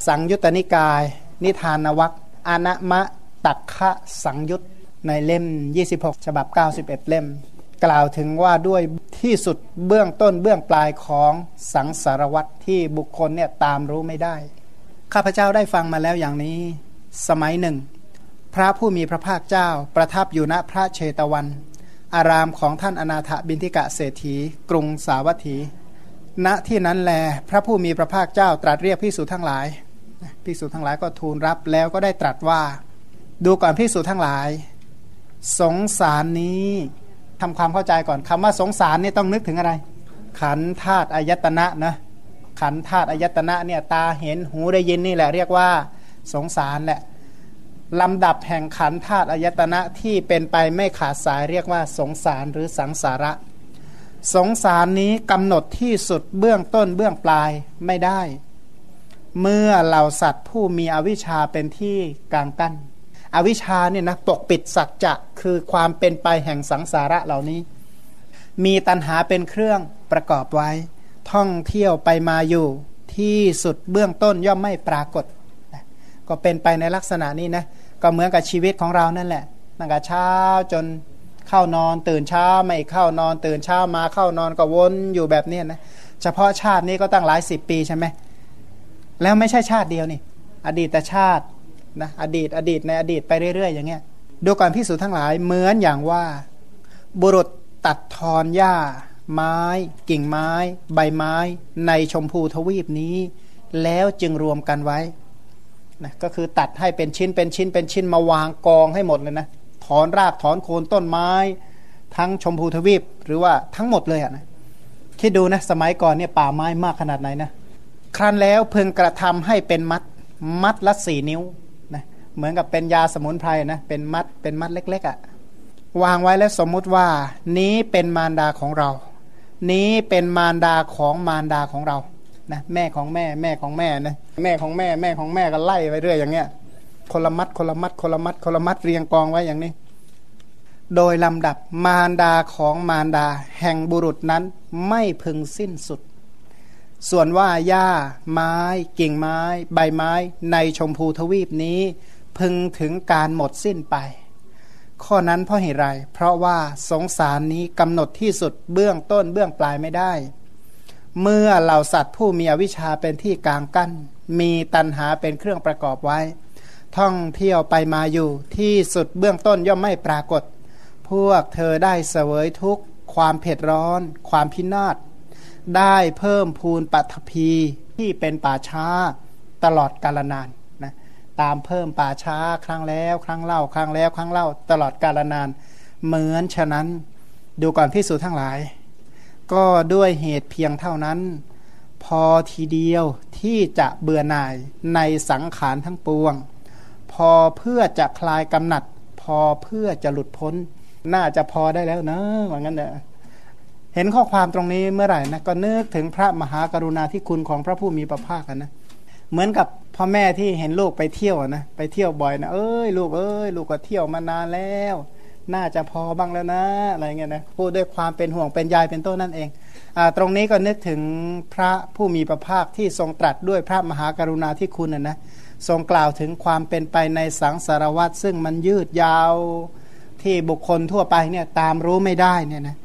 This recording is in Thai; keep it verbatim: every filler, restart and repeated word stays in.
สังยุตตนิกายนิทานวรรคอนมะตักขะสังยุตในเล่มยี่สิบหกฉบับเก้าสิบเอ็ดเล่มกล่าวถึงว่าด้วยที่สุดเบื้องต้นเบื้องปลายของสังสารวัฏที่บุคคลเนี่ยตามรู้ไม่ได้ข้าพเจ้าได้ฟังมาแล้วอย่างนี้สมัยหนึ่งพระผู้มีพระภาคเจ้าประทับอยู่ณพระเชตวันอารามของท่านอนาถบิณฑิกะเศรษฐีกรุงสาวัตถีณที่นั้นแลพระผู้มีพระภาคเจ้าตรัสเรียกภิกษุทั้งหลายภิกษุทั้งหลายก็ทูลรับแล้วก็ได้ตรัสว่าดูก่อนภิกษุทั้งหลายสงสารนี้ทำความเข้าใจก่อนคำว่าสงสารนี่ต้องนึกถึงอะไรขันธ์ธาตุอายตนะนะขันธ์ธาตุอายตนะเนี่ยตาเห็นหูได้ยินนี่แหละเรียกว่าสงสารแหละลำดับแห่งขันธ์ธาตุอายตนะที่เป็นไปไม่ขาดสายเรียกว่าสงสารหรือสังสาระสงสารนี้กำหนดที่สุดเบื้องต้นเบื้องปลายไม่ได้เมื่อเหล่าสัตว์ผู้มีอวิชชาเป็นที่กลางกั้นอวิชชาเนี่ยนะปกปิดสัจจะคือความเป็นไปแห่งสังสาระเหล่านี้มีตัณหาเป็นเครื่องประกอบไว้ท่องเที่ยวไปมาอยู่ที่สุดเบื้องต้นย่อมไม่ปรากฏนะก็เป็นไปในลักษณะนี้นะก็เหมือนกับชีวิตของเรานั่นแหละตั้งแต่เช้าจนเข้านอนตื่นเช้าไม่เข้านอนตื่นเช้ามาเข้านอนก็วนอยู่แบบนี้นะเฉพาะชาตินี้ก็ตั้งหลายสิบปีใช่ไหมแล้วไม่ใช่ชาติเดียวนี่อดีตชาตินะอดีตอดีตในอดีตไปเรื่อยๆอย่างเงี้ยดูก่อนภิกษุทั้งหลายเหมือนอย่างว่าบุรุษตัดทอนหญ้าไม้กิ่งไม้ใบไม้ในชมพูทวีปนี้แล้วจึงรวมกันไว้นะก็คือตัดให้เป็นชิ้นเป็นชิ้นเป็นชิ้นมาวางกองให้หมดเลยนะถอนรากถอนโคนต้นไม้ทั้งชมพูทวีปหรือว่าทั้งหมดเลยอ่ะนะคิดดูนะสมัยก่อนเนี่ยป่าไม้มากขนาดไหนนะครั้นแล้วเพึงกระทำให้เป็นมัดมัดละสี่นิ้วนะเหมือนกับเป็นยาสมุนไพรนะเป็นมัดเป็นมัดเล็กๆอ่ะวางไว้แล้วสมมุติว่านี้เป็นมารดาของเรานี้เป็นมารดาของมารดาของเรานะแม่ของแม่แม่ของแม่นะแม่ของแม่แม่ของแม่ก็ไล่ไปเรื่อยอย่างเงี้ยคนละมัดคนละมัดคนละมัดคนละมัดเรียงกองไว้อย่างนี้โดยลำดับมารดาของมารดาแห่งบุรุษนั้นไม่พึงสิ้นสุดส่วนว่าหญ้าไม้กิ่งไม้ใบไม้ในชมพูทวีปนี้พึงถึงการหมดสิ้นไปข้อนั้นเพราะเหตุไรเพราะว่าสงสารนี้กำหนดที่สุดเบื้องต้นเบื้องปลายไม่ได้เมื่อเหล่าสัตว์ผู้มีอวิชชาเป็นที่กลางกั้นมีตัณหาเป็นเครื่องประกอบไว้ท่องเที่ยวไปมาอยู่ที่สุดเบื้องต้นย่อมไม่ปรากฏพวกเธอได้เสวยทุกข์ความเผ็ดร้อนความพินาศได้เพิ่มพูนปัทภีที่เป็นป่าช้าตลอดกาลนานนะตามเพิ่มป่าช้าครั้งแล้วครั้งเล่าครั้งแล้วครั้งเล่าตลอดกาลนานเหมือนฉะนั้นดูก่อนภิกษุทั้งหลายก็ด้วยเหตุเพียงเท่านั้นพอทีเดียวที่จะเบื่อหน่ายในสังขารทั้งปวงพอเพื่อจะคลายกำหนัดพอเพื่อจะหลุดพ้นน่าจะพอได้แล้วนะว่างั้นเถอะเห็นข้อความตรงนี้เมื่อไหร่นะก็นึกถึงพระมหากรุณาธิคุณของพระผู้มีพระภาคกันนะเหมือนกับพ่อแม่ที่เห็นลูกไปเที่ยวนะไปเที่ยวบ่อยนะเอ้ยลูกเอ้ยลูกก็เที่ยวมานานแล้วน่าจะพอบ้างแล้วนะอะไรเงี้ยนะพูดด้วยความเป็นห่วงเป็นใยเป็นต้นนั่นเองอ่าตรงนี้ก็นึกถึงพระผู้มีพระภาคที่ทรงตรัสด้วยพระมหากรุณาธิคุณนะนะทรงกล่าวถึงความเป็นไปในสังสารวัฏซึ่งมันยืดยาวที่บุคคลทั่วไปเนี่ยตามรู้ไม่ได้เนี่ยนะ